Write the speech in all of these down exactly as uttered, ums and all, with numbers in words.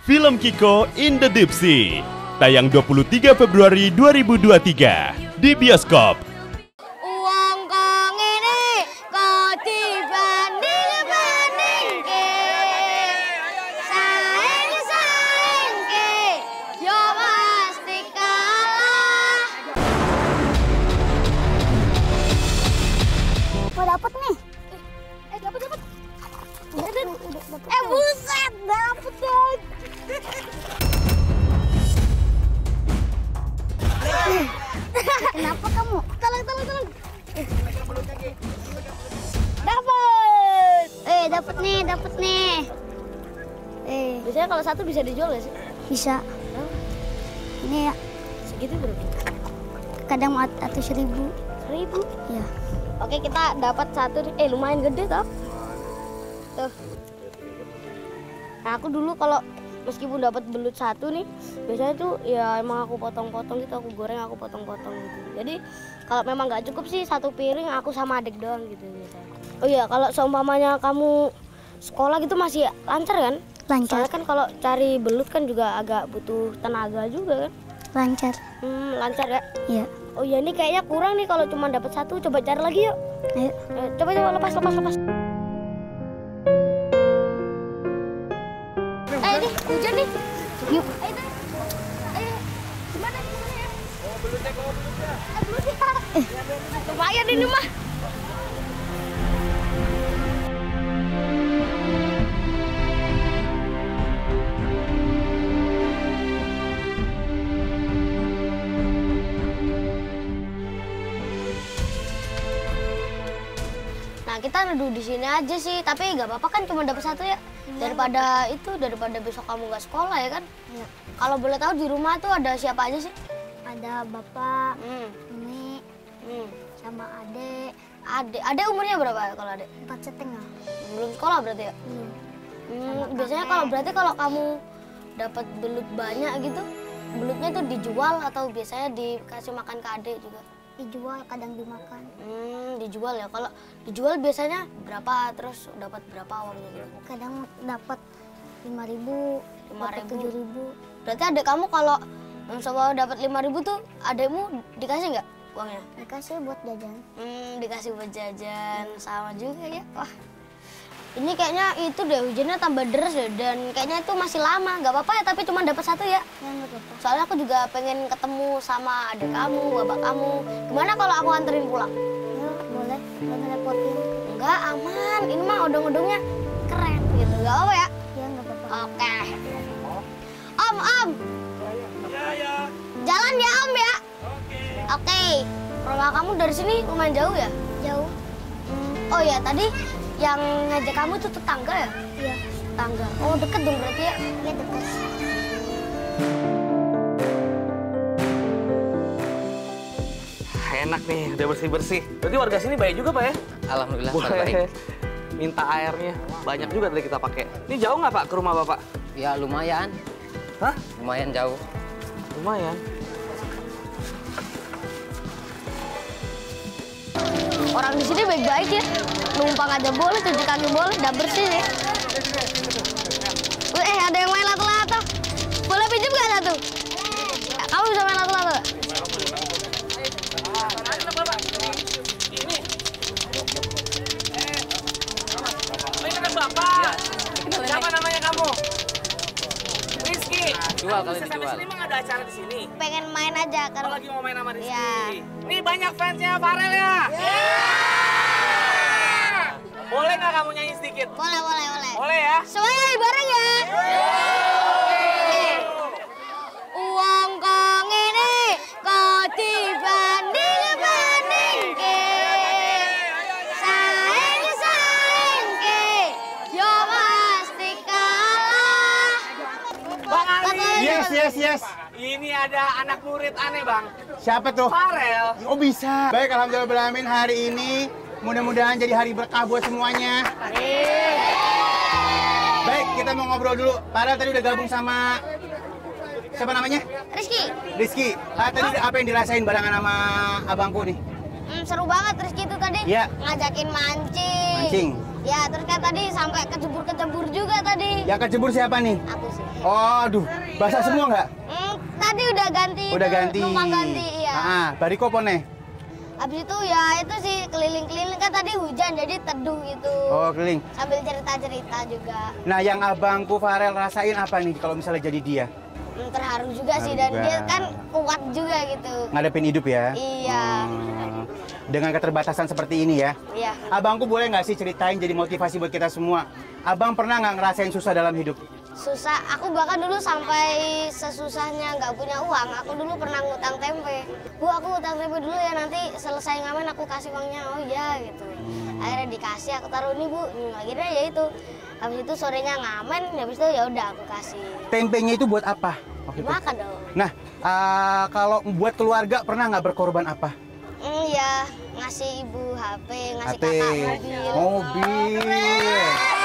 film Kiko in the Deep Sea. Tayang dua puluh tiga Februari dua ribu dua puluh tiga di bioskop. Uang kong ini kok dibanding-bandingke, saing-saingke, yo pasti kalah. Mau dapet nih? Eh, dapet dapet. Eh buset, dapet dong. Kenapa kamu? Tolong, tolong, tolong. Dapet. Eh dapet nih, dapet nih. Eh Biasanya kalau satu bisa dijual gak sih? bisa. Ini ya, Segitu berapa? kadang at atau seribu. Seribu. Ya. Oke, kita dapat satu. Eh, lumayan gede toh. Tuh. Nah, aku dulu kalau meskipun dapat belut satu nih, biasanya tuh ya emang aku potong-potong gitu, aku goreng, aku potong-potong gitu. Jadi kalau memang nggak cukup sih satu piring, aku sama adik doang gitu biasanya. Oh iya, kalau seumpamanya kamu sekolah gitu masih lancar kan? Lancar. Soalnya kan kalau cari belut kan juga agak butuh tenaga juga kan? Lancar. Hmm, lancar ya? Iya. Oh iya, ini kayaknya kurang nih kalau cuma dapat satu. Coba cari lagi yuk. Ayo. Eh, coba coba lepas lepas lepas. Eh ini hujan nih. Yuk. Ayo deh. Ayo. Gimana gimana ya? Oh belutnya kok belutnya. Eh belutnya. Eh. Lumayan ini mah. Nah kita duduk di sini aja sih, tapi nggak apa-apa kan cuma dapat satu ya. Daripada itu, daripada besok kamu nggak sekolah ya kan. Iya. Kalau boleh tahu di rumah tuh ada siapa aja sih? Ada bapak, Hmm. Umi, Hmm. sama adek. Adek, adek umurnya berapa kalau adek? Empat setengah. Belum sekolah berarti ya? Belum. Hmm, biasanya kalau berarti kalau kamu dapat belut banyak gitu, belutnya tuh dijual atau biasanya dikasih makan ke adek juga? Dijual, kadang dimakan. Hmm, dijual ya. Kalau dijual biasanya berapa, terus dapat berapa uangnya gitu? Kadang dapat lima ribu, Lima dapat ribu. tujuh ribu. Berarti adek kamu kalau sama dapat lima ribu tuh adekmu dikasih nggak uangnya? Dikasih buat jajan. Hmm, dikasih buat jajan. Sama juga ya. Wah, ini kayaknya itu deh hujannya tambah deras deh, dan kayaknya itu masih lama. Nggak apa-apa ya, tapi cuma dapat satu ya. Ya nggak apa-apa. Soalnya aku juga pengen ketemu sama adik kamu, bapak kamu. Gimana kalau aku anterin pulang? Ya boleh, nggak ngerepotin. Enggak, aman. Ini mah odong-odongnya keren gitu. Nggak apa-apa ya? Ya nggak apa-apa. Oke. Om, om. Jalan ya om ya. Oke. Rumah kamu dari sini lumayan jauh ya? Jauh. Hmm, Oh ya, tadi yang ngajak kamu itu tetangga ya? Iya. Tetangga. Oh, deket dong berarti ya? Ya dekat. Enak nih, udah bersih-bersih. Berarti warga sini baik juga, Pak ya? Alhamdulillah Boleh. Pak, baik. Minta airnya. Banyak juga tadi kita pakai. Ini jauh nggak, Pak, ke rumah Bapak? Ya lumayan, Hah? lumayan jauh. Lumayan. Orang di sini baik-baik ya. Numpang aja boleh, cuci kaki boleh, udah bersih sih. Eh, ada yang main lato-lato. Boleh pinjam nggak satu? Kamu bisa main lato-lato nggak? Ini kan Bapak. Siapa namanya kamu? Rizky. Jual kali dijual. Ini emang ada acara di sini. Pengen main aja Kalau karena lagi mau main sama Rizky. Iya. Nih banyak fansnya Farel ya. Boleh nggak kamu nyanyi sedikit? boleh, boleh, boleh. Boleh ya. Semuanya bareng ya. Uang kong ini kok dibanding-bandingke, saing-saingke, yo pasti kalah. Bang Ali. Yes, yes, yes. Ini ada anak murid aneh, Bang. Siapa tuh? Farel. Oh bisa. Baik, alhamdulillah hari ini mudah-mudahan jadi hari berkah buat semuanya. Baik, kita mau ngobrol dulu. Farel tadi udah gabung sama siapa namanya? Rizky, Rizky. Ah, tadi apa yang dirasain barengan sama abangku nih? hmm, seru banget Rizky itu tadi. Iya. Ngajakin mancing. Mancing. Ya, terus kan tadi sampai kecebur-kecebur juga tadi. Yang kecebur siapa nih? Aku sih. Oh, aduh, basah semua nggak? Hmm, tadi udah ganti. Udah itu, ganti. Numpang ganti, iya. Ah, bariko pone. Habis itu ya itu sih keliling-keliling kan tadi hujan jadi teduh gitu. Oh, keliling. Sambil cerita-cerita juga. Nah, yang abangku Farel rasain apa nih kalau misalnya jadi dia? Hmm, terharu juga sih Terharu dan juga. dia kan kuat juga gitu. Ngadepin hidup ya? Iya. Hmm, dengan keterbatasan seperti ini ya? Iya. Abangku boleh nggak sih ceritain jadi motivasi buat kita semua? Abang pernah nggak ngerasain susah dalam hidup? Susah, aku bahkan dulu sampai sesusahnya nggak punya uang. Aku dulu pernah ngutang tempe. Bu, aku ngutang tempe dulu ya, nanti selesai ngamen aku kasih uangnya. Oh iya gitu. Akhirnya dikasih, aku taruh ini bu. Hmm, akhirnya ya itu. Habis itu sorenya ngamen, habis itu ya udah aku kasih. Tempenya itu buat apa? Waktu itu? Makan dong. Nah, ah, kalau buat keluarga pernah nggak berkorban apa? Hmm, ya ngasih ibu H P, ngasih H P, kakak mobil. mobil.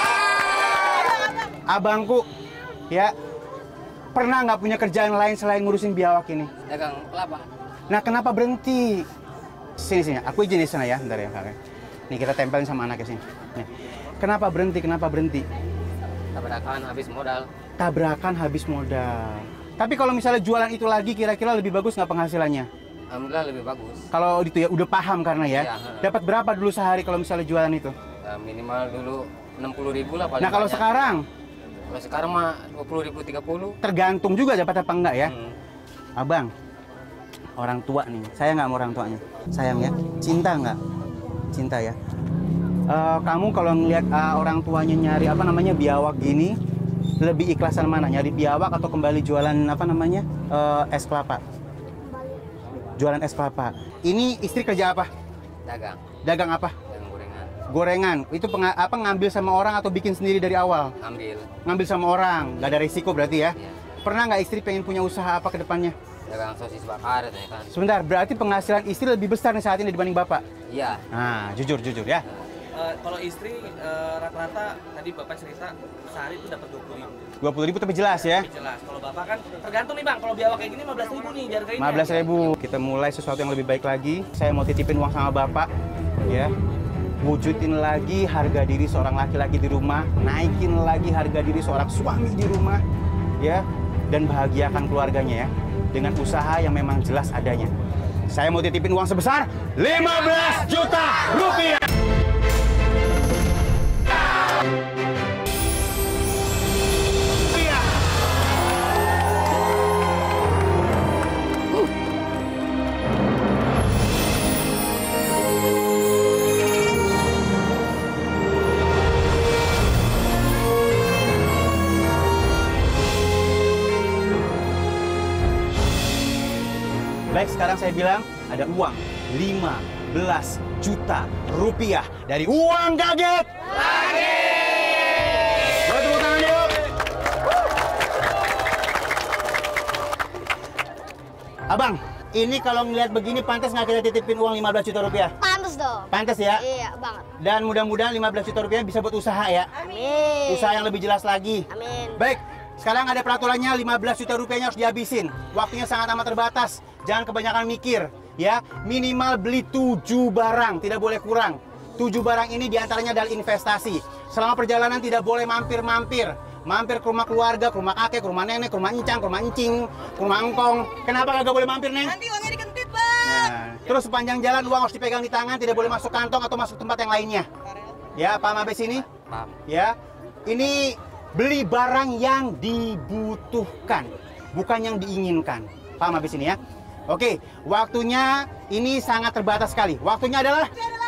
Abangku, ya pernah nggak punya kerjaan lain selain ngurusin biawak ini? Dagang kelapa. Nah, kenapa berhenti? Sini sini, aku izin di sana ya, bentar ya, kakak. Nih kita tempelin sama anaknya sini. Nih. Kenapa berhenti? Kenapa berhenti? Tabrakan habis modal. Tabrakan habis modal. Tapi kalau misalnya jualan itu lagi, kira-kira lebih bagus nggak penghasilannya? Alhamdulillah lebih bagus. Kalau itu ya udah paham karena ya. Iya. Dapat berapa dulu sehari kalau misalnya jualan itu? Ya, minimal dulu enam puluh ribu lah paling Nah kalau banyak. sekarang Kalau sekarang mah dua puluh ribu, tiga puluh. tergantung juga dapat apa enggak ya. Hmm. Abang, orang tua nih. Saya nggak mau orang tuanya. Sayang ya. Cinta nggak? Cinta ya. Eh, kamu kalau ngelihat eh, orang tuanya nyari apa namanya biawak gini, lebih ikhlasan mana? Nyari biawak atau kembali jualan apa namanya eh, es kelapa? Jualan es kelapa. Ini istri kerja apa? Dagang. Dagang apa? Dagang gorengan. Gorengan. Itu penga- apa ngambil sama orang atau bikin sendiri dari awal? Ambil. Ngambil sama orang, nggak ada risiko berarti ya? Iya. Pernah nggak istri pengen punya usaha apa ke depannya? Dagang sosis bakar ya kan. Sebentar, berarti penghasilan istri lebih besar nih saat ini dibanding bapak? Iya. Nah, jujur, jujur ya. Eh, kalau istri eh, rata-rata tadi bapak cerita sehari itu dapat dua puluh ribu. dua puluh ribu tapi jelas ya? Jelas. Kalau bapak kan tergantung nih bang. Kalau biawak kayak gini lima belas ribu nih harganya. lima belas ribu. Kita mulai sesuatu yang lebih baik lagi. Saya mau titipin uang sama bapak, ya. Wujudin lagi harga diri seorang laki-laki di rumah, naikin lagi harga diri seorang suami di rumah, ya. Dan bahagiakan keluarganya ya, dengan usaha yang memang jelas adanya. Saya mau titipin uang sebesar lima belas juta rupiah. Baik, sekarang saya bilang ada uang lima belas juta rupiah dari uang kaget. Lagi. Boleh tepuk tangan yuk. Abang, ini kalau ngeliat begini pantas nggak kita titipin uang lima belas juta rupiah? Pantes dong. Pantas ya? Iya banget. Dan mudah-mudahan lima belas juta rupiah bisa buat usaha ya. Amin. Usaha yang lebih jelas lagi. Amin. Baik, sekarang ada peraturannya lima belas juta rupiahnya harus dihabisin. Waktunya sangat amat terbatas. Jangan kebanyakan mikir, ya. Minimal beli tujuh barang, tidak boleh kurang. Tujuh barang ini diantaranya adalah investasi. Selama perjalanan tidak boleh mampir-mampir. Mampir ke rumah keluarga, ke rumah kakek, ke rumah nenek, ke rumah encang, ke rumah encing, ke rumah engkong. Kenapa kagak boleh mampir, Neng? Nanti uangnya dikentit, Bang. Nah, terus sepanjang jalan uang harus dipegang di tangan, tidak boleh masuk kantong atau masuk tempat yang lainnya. Ya, paham habis ini? Paham. Ya, ini beli barang yang dibutuhkan, bukan yang diinginkan. Paham habis ini ya? Oke, waktunya ini sangat terbatas sekali. Waktunya adalah